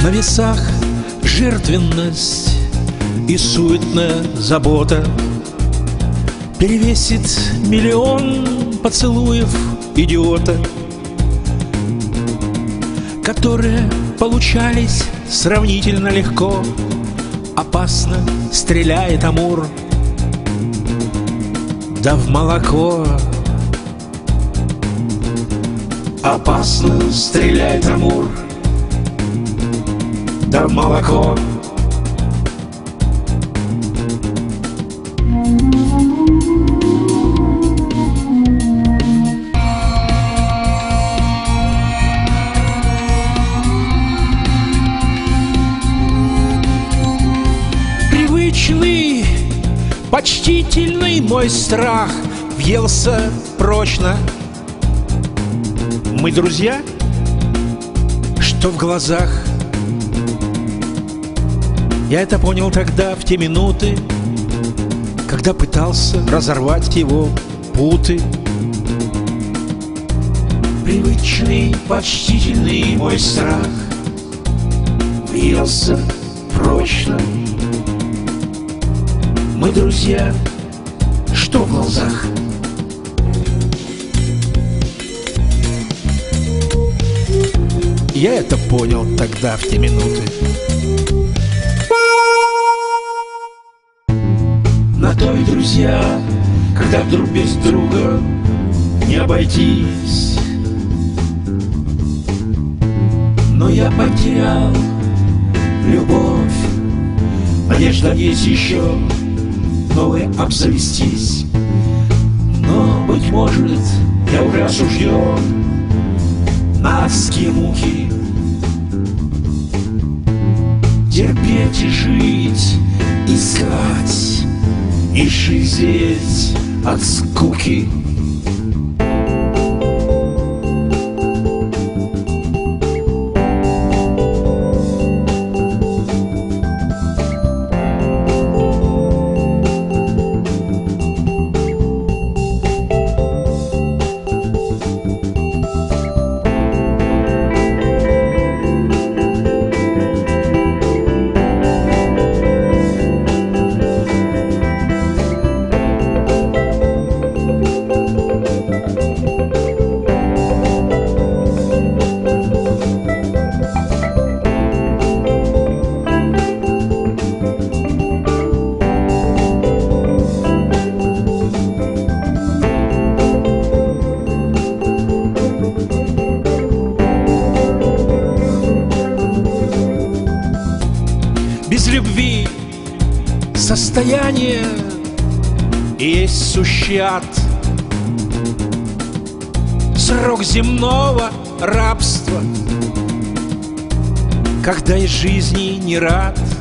На весах жертвенность и суетная забота перевесит миллион поцелуев идиота, которые получались сравнительно легко. Опасно стреляет Амур, да в молоко. Опасно стреляет Амур, да в молоко. Привычный, почтительный мой страх въелся прочно. Мы друзья? Что в глазах? Я это понял тогда, в те минуты, когда пытался разорвать его путы. Привычный, почтительный мой страх въелся прочно. Мы друзья, что в глазах? Я это понял тогда, в те минуты. На то и друзья, когда вдруг без друга не обойтись. Но я потерял любовь, надежда есть еще новой обзавестись. Но, быть может, я уже осужден на адские муки. Терпеть и жить, искать и шизеть от скуки. Без любви состояние есть сущий ад. Срок земного рабства, когда из жизни не рад.